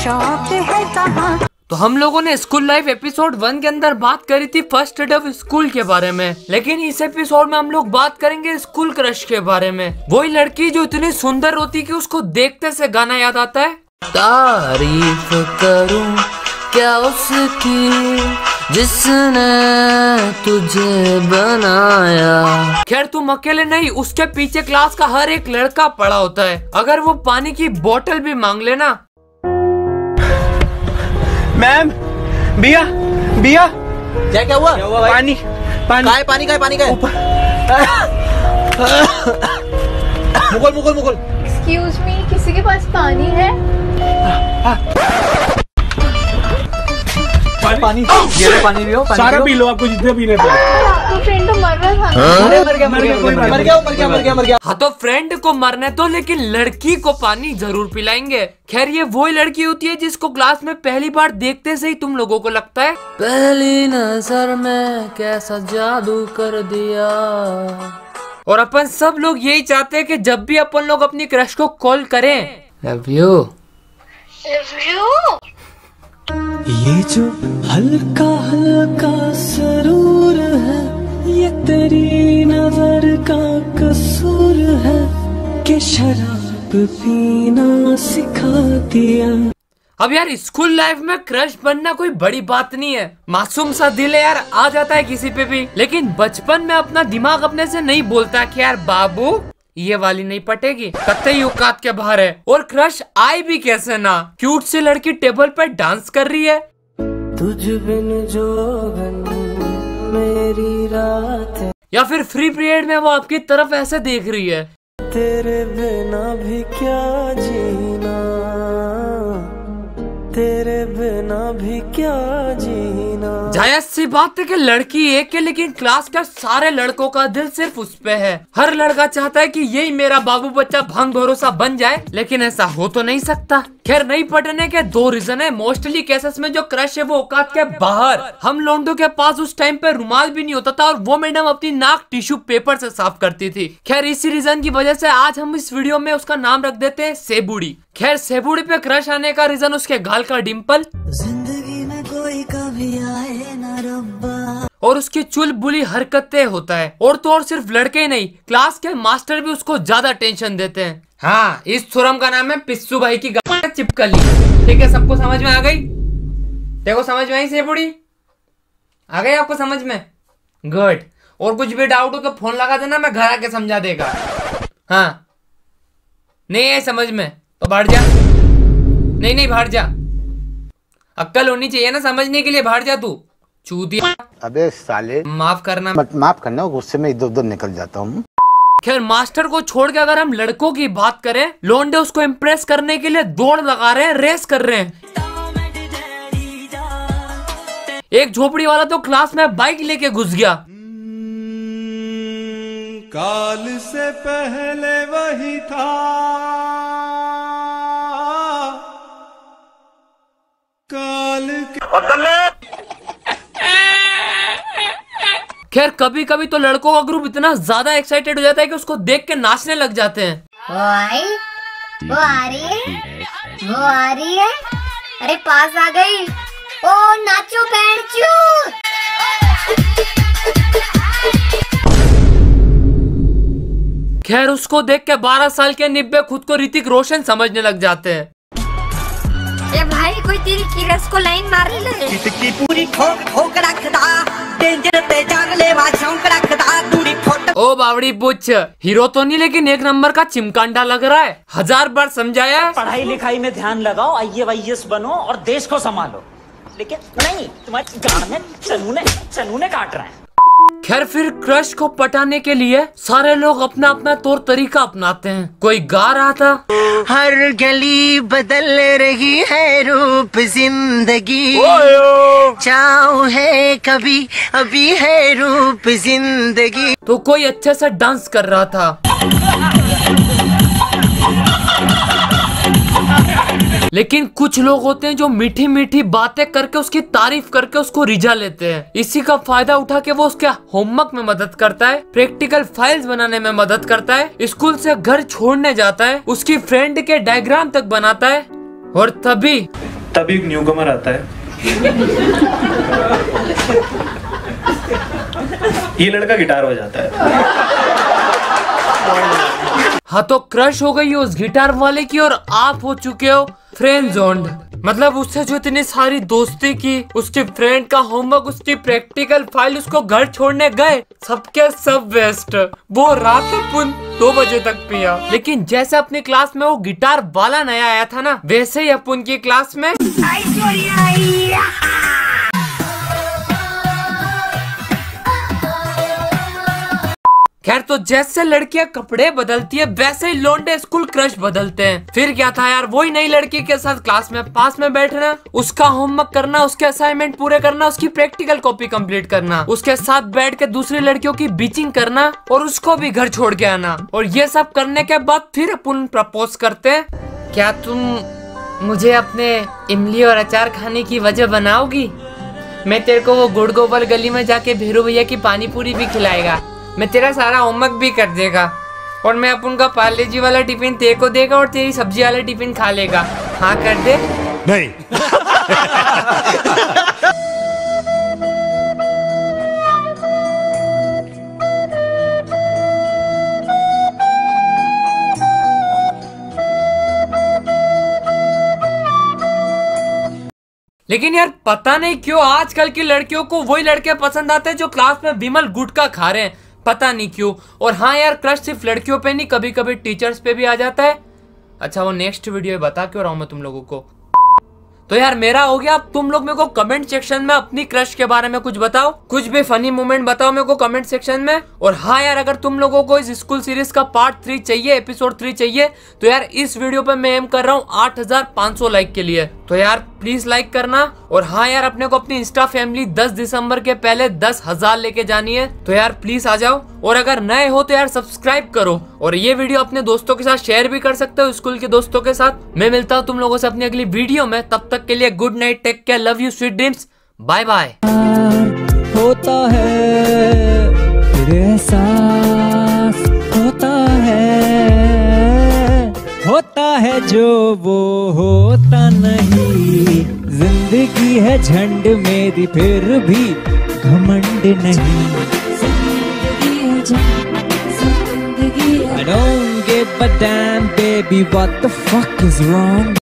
शौक है कहाँ। तो हम लोगों ने स्कूल लाइफ एपिसोड 1 के अंदर बात करी थी फर्स्ट डे ऑफ स्कूल के बारे में, लेकिन इस एपिसोड में हम लोग बात करेंगे स्कूल क्रश के बारे में। वही लड़की जो इतनी सुंदर होती कि उसको देखते से गाना याद आता है, तारीफ करूं क्या उसकी जिसने तुझे बनाया। खैर तुम अकेले नहीं, उसके पीछे क्लास का हर एक लड़का पड़ा होता है। अगर वो पानी की बोतल भी मांग लेना, मैम बिया बिया क्या हुआ भाई? पानी पानी पानी का मुगल एक्सक्यूज मी, किसी के पास पानी है? पानी ये पानी भी हो, सारा पी लो, आपको जितने पीने थे। आपका फ्रेंड तो मर रहा था। मर गया। हाँ तो फ्रेंड को मरने दो, लेकिन लड़की को पानी जरूर पिलाएंगे। खैर ये वही लड़की होती है जिसको क्लास में पहली बार देखते से ही तुम लोगों को लगता है पहली नजर में कैसा जादू कर दिया। और अपन सब लोग यही चाहते हैं कि जब भी अपन लोग अपनी क्रश को कॉल करें, लव यू। ये जो हल्का हल्का सरूर है, ये तेरी नजर का कसूर है कि शराब पीना सिखा दिया। अब यार स्कूल लाइफ में क्रश बनना कोई बड़ी बात नहीं है, मासूम सा दिल है यार, आ जाता है किसी पे भी। लेकिन बचपन में अपना दिमाग अपने से नहीं बोलता कि यार बाबू ये वाली नहीं पटेगी, कतई औकात के बाहर है। और क्रश आए भी कैसे ना, क्यूट सी लड़की टेबल पर डांस कर रही है, तुझ बिन जोगन मेरी रात है, या फिर फ्री पीरियड में वो आपकी तरफ ऐसे देख रही है, तेरे बिना भी क्या जीना, तेरे बिना भी क्या जीना। जायज सी बात है कि लड़की एक है, लेकिन क्लास के सारे लड़कों का दिल सिर्फ उस पे है। हर लड़का चाहता है कि यही मेरा बाबू बच्चा भंग भरोसा बन जाए, लेकिन ऐसा हो तो नहीं सकता। खैर नहीं पटने के दो रीजन है। मोस्टली केसेस में जो क्रश है वो औकात के बाहर। हम लोगों के पास उस टाइम पे रुमाल भी नहीं होता था और वो मैडम अपनी नाक टिश्यू पेपर से साफ करती थी। खैर इसी रीजन की वजह से आज हम इस वीडियो में उसका नाम रख देते हैं सेबुड़ी। खैर सेबुड़ी पे क्रश आने का रीजन उसके गाल का डिम्पल, जिंदगी में कोई कभी आए ना रब्बा, और उसकी चुलबुली हरकतें होता है। और तो और सिर्फ लड़के ही नहीं, क्लास के मास्टर भी उसको ज्यादा टेंशन देते हैं। हाँ, इस थुरम का नाम है पिस्सू भाई की गाल चिपकली। ठीक है, सबको समझ में आ गई? देखो समझ में आई सेबुड़ी? आ गई आपको समझ में? गुड। और कुछ भी डाउट हो तो फोन लगा देना, मैं घर आके समझा देगा। हाँ नहीं है समझ में तो बाहर जा। नहीं बाहर जा, अक्ल होनी चाहिए ना समझने के लिए। बाहर जा तू चूतिया। अबे साले माफ करना, माफ करना, गुस्से में इधर उधर निकल जाता हूँ। खैर मास्टर को छोड़ के अगर हम लड़कों की बात करें, लोंडे उसको इम्प्रेस करने के लिए दौड़ लगा रहे हैं, रेस कर रहे हैं। एक झोपड़ी वाला तो क्लास में बाइक लेके घुस गया। काल से पहले वही था, काल के खैर कभी कभी तो लड़कों का ग्रुप इतना ज्यादा एक्साइटेड हो जाता है कि उसको देख के नाचने लग जाते हैं। वो आ रही है, अरे पास आ गई। ओ नाचो बैंचू। खैर उसको देख के 12 साल के निब्बे खुद को ऋतिक रोशन समझने लग जाते हैं। ए भाई कोई तेरी क्रश को लाइन मार ले। की पूरी ठोक रखदा, डेंजर पे जान ले झोंक रखदा, पूरी फोटो। ओ बावड़ी बुच्च, हीरो तो नहीं लेकिन एक नंबर का चिमकांडा लग रहा है। 1000 बार समझाया। पढ़ाई लिखाई में ध्यान लगाओ, IAS बनो और देश को संभालो, लेकिन नहीं, तुम्हारे गाड़ में चनूने काट रहे हैं। खैर फिर क्रश को पटाने के लिए सारे लोग अपना अपना तौर तरीका अपनाते हैं। कोई गा रहा था, हर गली बदल रही है रूप जिंदगी, चाहो है कभी अभी है रूप जिंदगी। तो कोई अच्छे से डांस कर रहा था। लेकिन कुछ लोग होते हैं जो मीठी मीठी बातें करके उसकी तारीफ करके उसको रिझा लेते हैं। इसी का फायदा उठा के वो उसके होमवर्क में मदद करता है, प्रैक्टिकल फाइल्स बनाने में मदद करता है, स्कूल से घर छोड़ने जाता है, उसकी फ्रेंड के डायग्राम तक बनाता है। और तभी तभी एक न्यूकमर आता है, ये लड़का गिटार बजाता है। हाँ तो क्रश हो गई उस गिटार वाले की और आप हो चुके हो फ्रेंड जोन्ड। मतलब उससे जो इतनी सारी दोस्ती की, उसके फ्रेंड का होमवर्क, उसकी प्रैक्टिकल फाइल, उसको घर छोड़ने गए, सबके सब वेस्ट। वो रात पुन 2 बजे तक पिया। लेकिन जैसे अपनी क्लास में वो गिटार वाला नया आया था ना, वैसे ही अपन की क्लास में खैर तो जैसे लड़कियां कपड़े बदलती है वैसे ही लौंडे स्कूल क्रश बदलते हैं। फिर क्या था यार, वही नई लड़की के साथ क्लास में पास में बैठना, उसका होमवर्क करना, उसके असाइनमेंट पूरे करना, उसकी प्रैक्टिकल कॉपी कंप्लीट करना, उसके साथ बैठ के दूसरी लड़कियों की बीचिंग करना और उसको भी घर छोड़ के आना। और ये सब करने के बाद फिर अपन प्रपोज करते हैं, क्या तुम मुझे अपने इमली और अचार खाने की वजह बनाओगी? मैं तेरे को वो गुड़ गोबर गली में जाके भेरू भैया की पानी पूरी भी खिलाएगा, मैं तेरा सारा होमवर्क भी कर देगा, और मैं अपन का पार्ले जी वाला टिफिन तेरे को देगा और तेरी सब्जी वाला टिफिन खा लेगा। हाँ कर दे? नहीं। लेकिन यार पता नहीं क्यों आजकल की लड़कियों को वही लड़के पसंद आते हैं जो क्लास में विमल गुटखा खा रहे हैं, पता नहीं क्यों। और हाँ यार, क्रश सिर्फ लड़कियों पे नहीं, कभी कभी टीचर्स पे भी आ जाता है। अच्छा वो नेक्स्ट वीडियो में बता क्यों रहा हूँ मैं तुम लोगों को। तो यार मेरा हो गया, अब तुम लोग मेरे को कमेंट सेक्शन में अपनी क्रश के बारे में कुछ बताओ, कुछ भी फनी मोमेंट बताओ मेरे को कमेंट सेक्शन में। और हाँ यार, अगर तुम लोगों को इस स्कूल सीरीज का पार्ट 3 चाहिए, एपिसोड 3 चाहिए, तो यार इस वीडियो पे मैं एम कर रहा हूँ 8500 लाइक के लिए। तो यार प्लीज लाइक करना। और हाँ यार, अपने को अपनी इंस्टा फैमिली 10 दिसंबर के पहले 10,000 लेके जानी है, तो यार प्लीज आ जाओ। और अगर नए हो तो यार सब्सक्राइब करो, और ये वीडियो अपने दोस्तों के साथ शेयर भी कर सकते हो, स्कूल के दोस्तों के साथ। मैं मिलता हूँ तुम लोगों से अपनी अगली वीडियो में, तब तक के लिए good night, take care, love you, sweet dreams, bye bye. होता है फिर एहसास होता है जो वो होता नहीं। जिंदगी है झंड मेरी फिर भी घमंड नहीं। I don't give a damn baby, what the fuck is wrong?